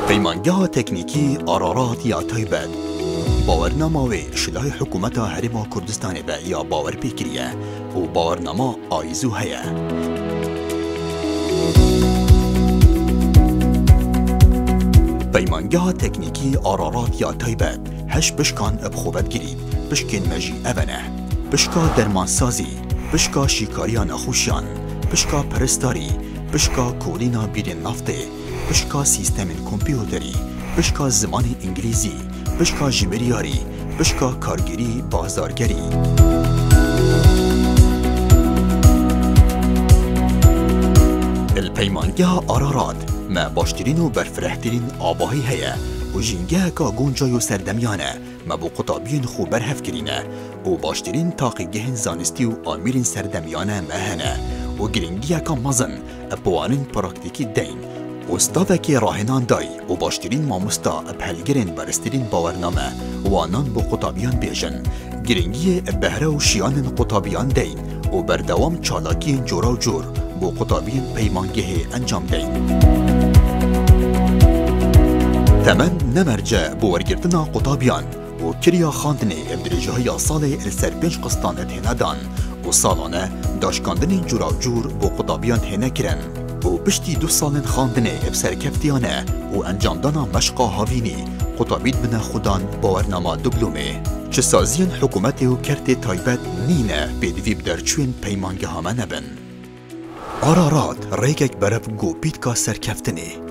پیمانگاه تکنیکی آرارات یا تایبەت باورنامه و شلای حکومت هرم کردستان به یا باور پیکریه و باورنامه آیزو هیا. پیمانگاه تکنیکی آرارات یا تایبەت هش بشکان بخوبت گرید بشکن مجی اوانه بشکا درمانسازی بشکا شیکاریان خوشیان بشکا پرستاری بشکا کولینا بیرین نفته بشکا سیستم کمپیوتری بشکا زمان انگلیزی بشکا جبریاری بشکا کارگیری بازارگری. الپیمانگاه آرارات ما باشترین و برفرهترین آباهی هیا و جنگه که گونجای و سردمیانه ما بو قطابین خوب برهف کرینه و باشترین تاقیگه زانستی و آمیرین سردمیانه مهنه و گرنگیه که مزن اپوانین پراکتیکی دین استاده که راهنان دای و باشترین ماموستا بهلگرین برسترین باورنامه و آنان بو قطابیان بیجن گرنگی بهره و شیان قطابیان دین و بردوام چالاکی جورا و جور بو قطابین پیمانگه انجام دین. تمن نمرجه بو ورگرتنا قطابیان و کریا خاندنه ابدرجه های سال السر 5 قسطانت هنه دان و سالانه داشکاندن جورا و جور بو قطابیان هنه کرن و پشتی 2 سال خاندنه بسرکفتیانه و انجام دانا مشقا هاوینی قطابید من خودان باورنامه دبلومه چه سازین حکومت و کرت تایبەت نینه بدویب در چوین پیمانگه همه نبن. آرارات ریگک برف گو پیدکا سرکفتنه